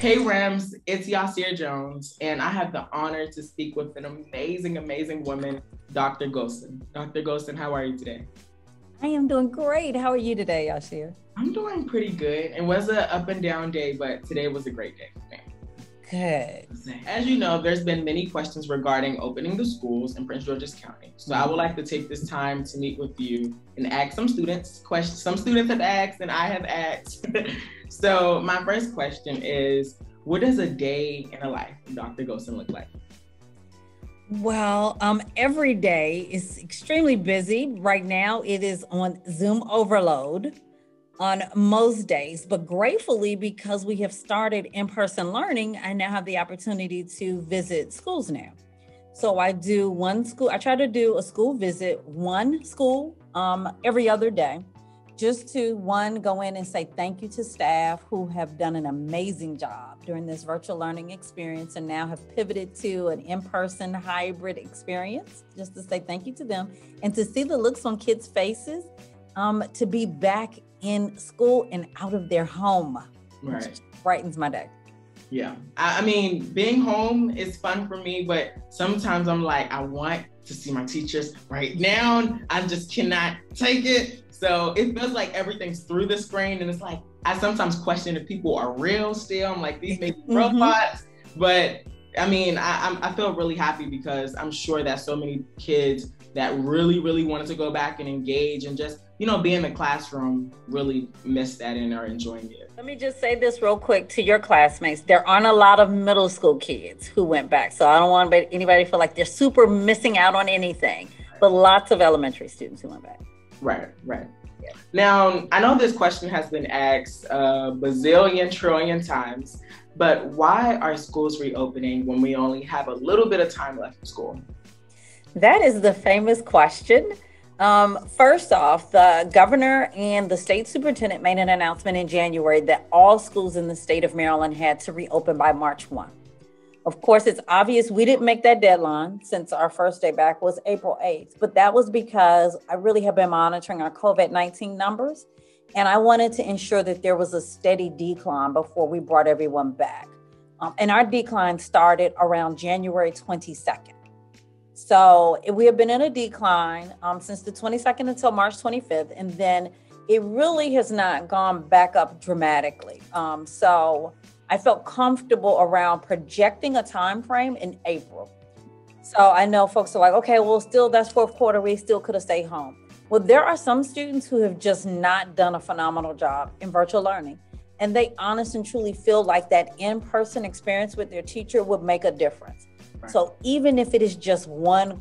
Hey Rams, it's Yasir Jones, and I have the honor to speak with an amazing, amazing woman, Dr. Goldson. Dr. Goldson, how are you today? I am doing great. How are you today, Yashir? I'm doing pretty good. It was an up and down day, but today was a great day for me. Good. As you know, there's been many questions regarding opening the schools in Prince George's County. So I would like to take this time to meet with you and ask some students questions. Some students have asked and I have asked. So my first question is, what does a day in a life of Dr. Goldson look like? Well, every day is extremely busy. Right now, it is on Zoom overload on most days, but gratefully, because we have started in-person learning, I now have the opportunity to visit schools now. So I do one school, I try to do a school visit, one school every other day, just to one, go in and say thank you to staff who have done an amazing job during this virtual learning experience and now have pivoted to an in-person hybrid experience, just to say thank you to them and to see the looks on kids' faces, to be back in school and out of their home. Right. Brightens my day. Yeah. I mean, being home is fun for me, but sometimes I'm like, I want to see my teachers right now. I just cannot take it. So it feels like everything's through the screen. And it's like, I sometimes question if people are real still. I'm like, these may be robots. But I mean, I feel really happy because I'm sure that so many kids that really, really wanted to go back and engage and just, be in the classroom really miss that and are enjoying it. Let me just say this real quick to your classmates. There aren't a lot of middle school kids who went back. So I don't want anybody to feel like they're super missing out on anything, but lots of elementary students who went back. Right. Yeah. Now, I know this question has been asked a bazillion trillion times, but why are schools reopening when we only have a little bit of time left in school? That is the famous question. First off, the governor and the state superintendent made an announcement in January that all schools in the state of Maryland had to reopen by March 1. Of course, it's obvious we didn't make that deadline since our first day back was April 8th, but that was because I really have been monitoring our COVID-19 numbers, and I wanted to ensure that there was a steady decline before we brought everyone back. And our decline started around January 22nd. So we have been in a decline since the 22nd until March 25th, and then it really has not gone back up dramatically. So I felt comfortable around projecting a time frame in April. So I know folks are like, okay, well, still that's fourth quarter. We still could have stayed home. Well, there are some students who have just not done a phenomenal job in virtual learning. And they honestly and truly feel like that in-person experience with their teacher would make a difference. Right. So even if it is just one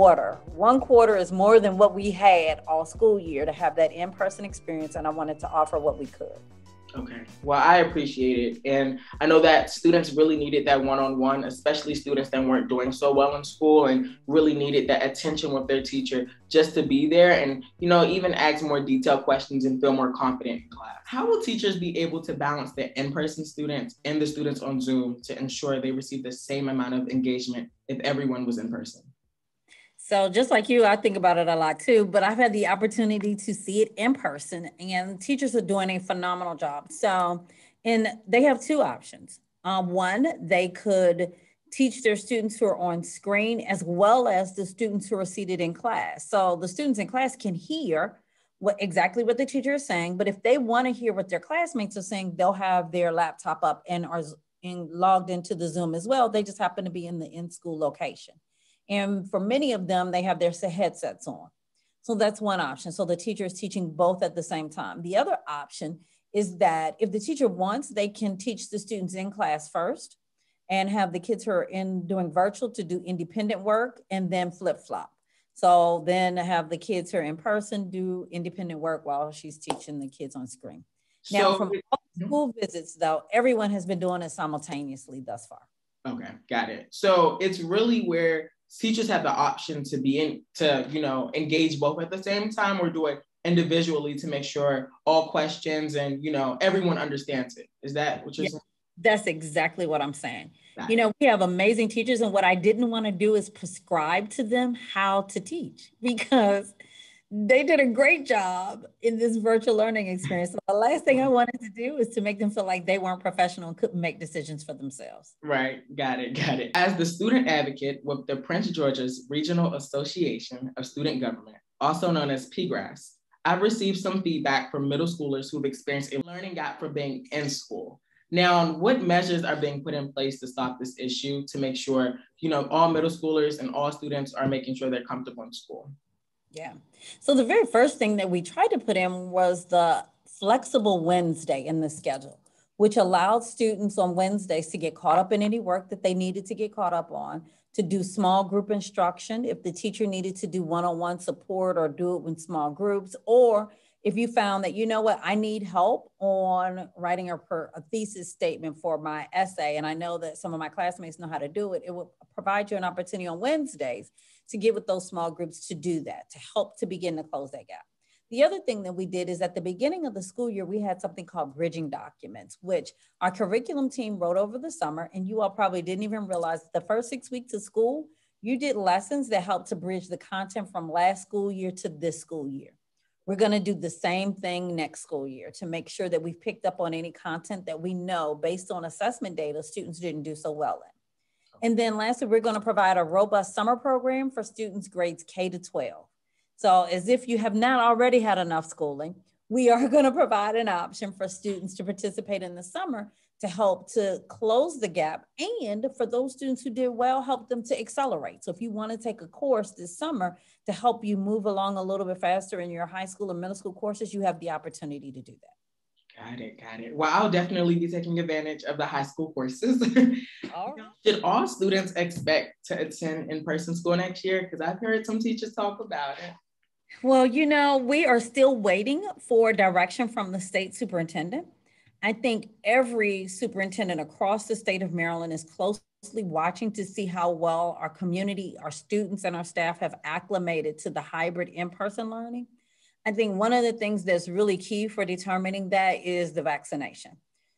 quarter is more than what we had all school year to have that in-person experience. And I wanted to offer what we could. Okay. Well, I appreciate it. And I know that students really needed that one-on-one, especially students that weren't doing so well in school and really needed that attention with their teacher just to be there and, even ask more detailed questions and feel more confident in class. How will teachers be able to balance the in-person students and the students on Zoom to ensure they receive the same amount of engagement if everyone was in person? So just like you, I think about it a lot too, but I've had the opportunity to see it in person and teachers are doing a phenomenal job. So, and they have two options. One, they could teach their students who are on screen as well as the students who are seated in class. So the students in class can hear exactly what the teacher is saying, but if they want to hear what their classmates are saying, they'll have their laptop up and are logged into the Zoom as well. They just happen to be in the in-school location. And for many of them, they have their headsets on. So that's one option. So the teacher is teaching both at the same time. The other option is that if the teacher wants, they can teach the students in class first and have the kids who are doing virtual to do independent work and then flip-flop. So then have the kids who are in person do independent work while she's teaching the kids on screen. Now, from all school visits, though, everyone has been doing it simultaneously thus far. Okay, got it. So it's really where teachers have the option to engage both at the same time or do it individually to make sure all questions and, everyone understands it. Is that what you're saying? That's exactly what I'm saying. We have amazing teachers, and what I didn't want to do is prescribe to them how to teach, because They did a great job in this virtual learning experience. So the last thing I wanted to do is to make them feel like they weren't professional and couldn't make decisions for themselves. Right. Got it. Got it. As the student advocate with the Prince George's Regional Association of Student Government, also known as PGRAS, I've received some feedback from middle schoolers who've experienced a learning gap for being in school. Now, what measures are being put in place to stop this issue to make sure, all middle schoolers and all students are making sure they're comfortable in school? Yeah. So the very first thing that we tried to put in was the flexible Wednesday in the schedule, which allowed students on Wednesdays to get caught up in any work that they needed to get caught up on, to do small group instruction if the teacher needed to do one-on-one support or do it in small groups, or if you found that, I need help on writing a thesis statement for my essay, and I know that some of my classmates know how to do it, it will provide you an opportunity on Wednesdays to get with those small groups to do that, to help to begin to close that gap. The other thing that we did is at the beginning of the school year, we had something called bridging documents, which our curriculum team wrote over the summer. And you all probably didn't even realize the first 6 weeks of school, you did lessons that helped to bridge the content from last school year to this school year. We're going to do the same thing next school year to make sure that we've picked up on any content that we know based on assessment data students didn't do so well in. And then lastly, we're going to provide a robust summer program for students grades K to 12. So as if you have not already had enough schooling, we are going to provide an option for students to participate in the summer to help to close the gap. And for those students who did well, help them to accelerate. So if you want to take a course this summer to help you move along a little bit faster in your high school and middle school courses, you have the opportunity to do that. Got it. Got it. Well, I'll definitely be taking advantage of the high school courses. All right. Should all students expect to attend in-person school next year? Because I've heard some teachers talk about it. Well, we are still waiting for direction from the state superintendent. I think every superintendent across the state of Maryland is closely watching to see how well our community, our students, and our staff have acclimated to the hybrid in-person learning. I think one of the things that's really key for determining that is the vaccination.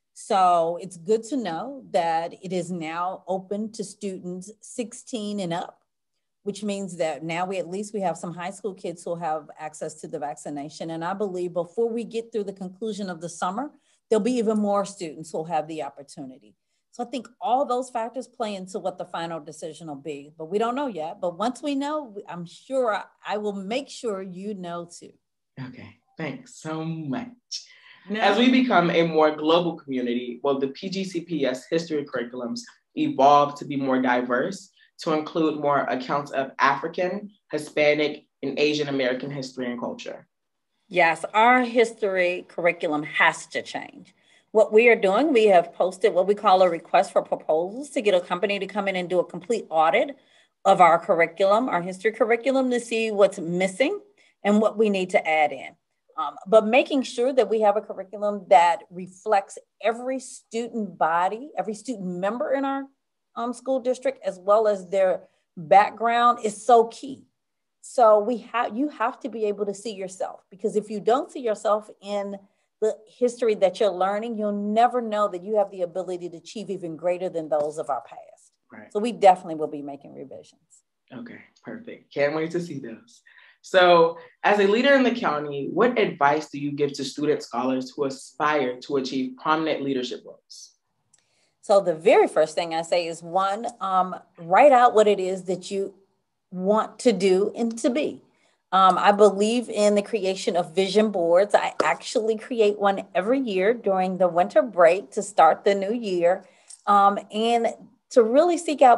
So it's good to know that it is now open to students 16 and up, which means that now we have some high school kids who have access to the vaccination. And I believe before we get through the conclusion of the summer, there'll be even more students who'll have the opportunity. So I think all those factors play into what the final decision will be, but we don't know yet. But once we know, I'm sure I will make sure you know too. Okay, thanks so much. As we become a more global community, will the PGCPS history curriculums evolve to be more diverse, to include more accounts of African, Hispanic, and Asian American history and culture? Yes, our history curriculum has to change. What we are doing, we have posted what we call a request for proposals to get a company to come in and do a complete audit of our curriculum, our history curriculum, to see what's missing and what we need to add in. But making sure that we have a curriculum that reflects every student body, every student member in our school district, as well as their background, is so key. So you have to be able to see yourself, because if you don't see yourself in the history that you're learning, you'll never know that you have the ability to achieve even greater than those of our past. Right. So we definitely will be making revisions. Okay, perfect. Can't wait to see those. So as a leader in the county, what advice do you give to student scholars who aspire to achieve prominent leadership roles? So the very first thing I say is, one, write out what it is that you want to do and to be. I believe in the creation of vision boards. I actually create one every year during the winter break to start the new year, and to really seek out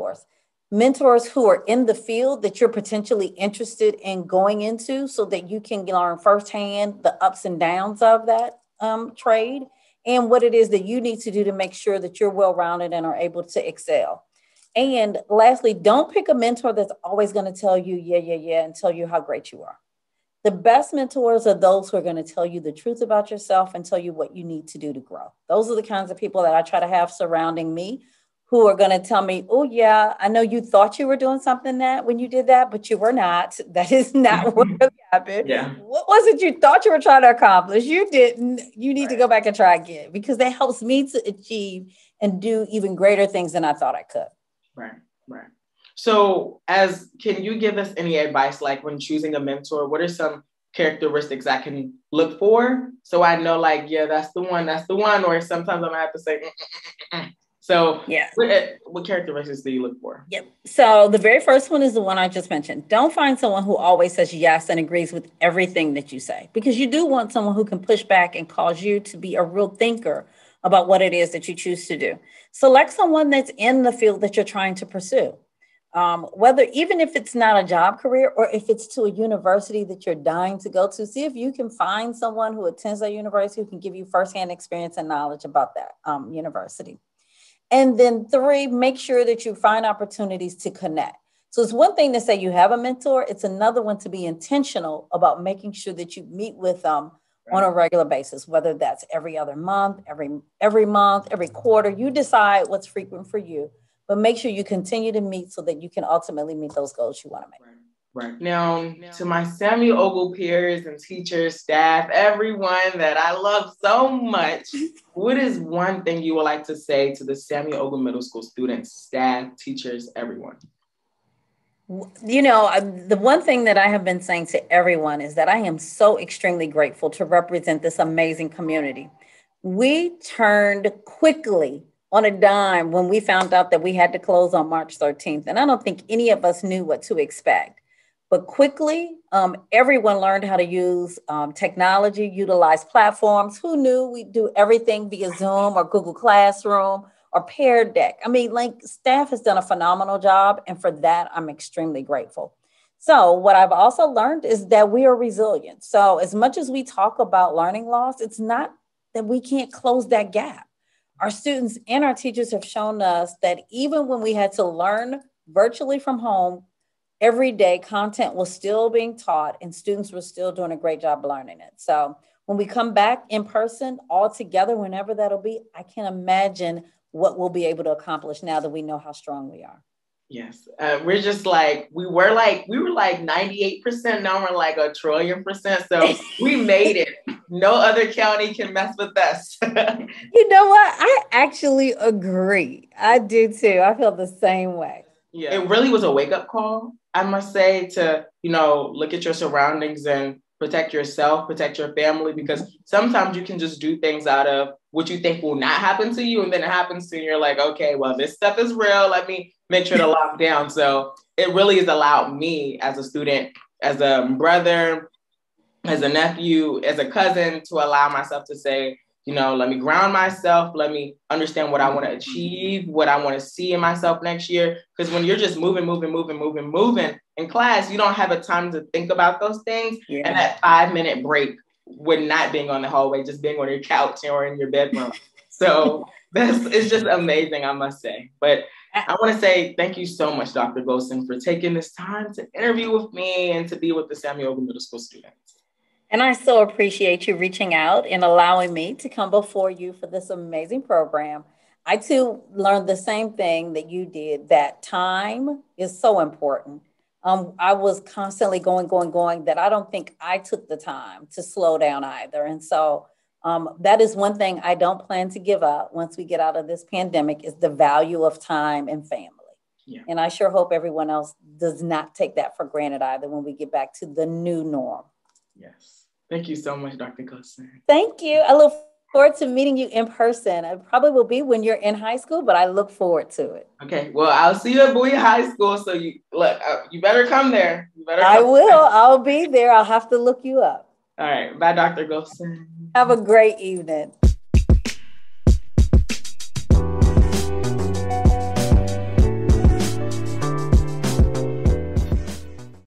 mentors who are in the field that you're potentially interested in going into, so that you can learn firsthand the ups and downs of that trade and what it is that you need to do to make sure that you're well-rounded and are able to excel. And lastly, don't pick a mentor that's always going to tell you, yeah, and tell you how great you are. The best mentors are those who are going to tell you the truth about yourself and tell you what you need to do to grow. Those are the kinds of people that I try to have surrounding me, who are going to tell me, oh yeah, I know you thought you were doing something that when you did that, but you were not. That is not what really happened. Yeah. What was it you thought you were trying to accomplish? You didn't. You need to go back and try again, because that helps me to achieve and do even greater things than I thought I could. Right. So can you give us any advice, like when choosing a mentor, what are some characteristics I can look for? So I know like, yeah, that's the one, or sometimes I'm gonna have to say, So yeah, what characteristics do you look for? Yep. So the very first one is the one I just mentioned. Don't find someone who always says yes and agrees with everything that you say, because you do want someone who can push back and cause you to be a real thinker about what it is that you choose to do. Select someone that's in the field that you're trying to pursue. Whether even if it's not a job career or if it's to a university that you're dying to go to, see if you can find someone who attends that university who can give you firsthand experience and knowledge about that university. And then 3, make sure that you find opportunities to connect. So it's one thing to say you have a mentor. It's another one to be intentional about making sure that you meet with them on a regular basis, whether that's every other month, every month, every quarter. You decide what's frequent for you, but make sure you continue to meet so that you can ultimately meet those goals you want to make. Right. Now, to my Samuel Ogle peers and teachers, staff, everyone that I love so much, what is one thing you would like to say to the Samuel Ogle Middle School students, staff, teachers, everyone? You know, the one thing that I have been saying to everyone is that I am so extremely grateful to represent this amazing community. We turned quickly on a dime when we found out that we had to close on March 13th. And I don't think any of us knew what to expect. But quickly, everyone learned how to use technology, utilize platforms. Who knew we'd do everything via Zoom or Google Classroom or Pear Deck? I mean, like, staff has done a phenomenal job. And for that, I'm extremely grateful. So what I've also learned is that we are resilient. So as much as we talk about learning loss, it's not that we can't close that gap. Our students and our teachers have shown us that even when we had to learn virtually from home, every day content was still being taught and students were still doing a great job learning it. So when we come back in person all together, whenever that'll be, I can't imagine what we'll be able to accomplish now that we know how strong we are. Yes. We're just like, we were like 98%. Now we're like 1,000,000,000%. So we made it. No other county can mess with us. You know what? I actually agree. I do too. I feel the same way. Yeah. It really was a wake-up call, I must say, to, look at your surroundings and protect yourself, protect your family, because sometimes you can just do things out of what you think will not happen to you. And then it happens to you. And you're like, okay, well, this stuff is real. Let me make sure to lock down. So it really has allowed me as a student, as a brother, as a nephew, as a cousin, to allow myself to say, let me ground myself. Let me understand what I want to achieve, what I want to see in myself next year. Because when you're just moving in class, you don't have a time to think about those things. Yeah. And that 5-minute break when not being on the hallway, just being on your couch or in your bedroom. So it's just amazing, I must say. But I want to say thank you so much, Dr. Goldson, for taking this time to interview with me and to be with the Samuel Ogle Middle School students. And I so appreciate you reaching out and allowing me to come before you for this amazing program. I too learned the same thing that you did, that time is so important. I was constantly going, that I don't think I took the time to slow down either. And so that is one thing I don't plan to give up once we get out of this pandemic, is the value of time and family. Yeah. And I sure hope everyone else does not take that for granted either when we get back to the new norm. Yes. Thank you so much, Dr. Goldson. Thank you. I look forward to meeting you in person. It probably will be when you're in high school, but I look forward to it. Okay. Well, I'll see you at Bowie High School. So you better come there. I will. I'll be there. I'll have to look you up. All right. Bye, Dr. Goldson. Have a great evening.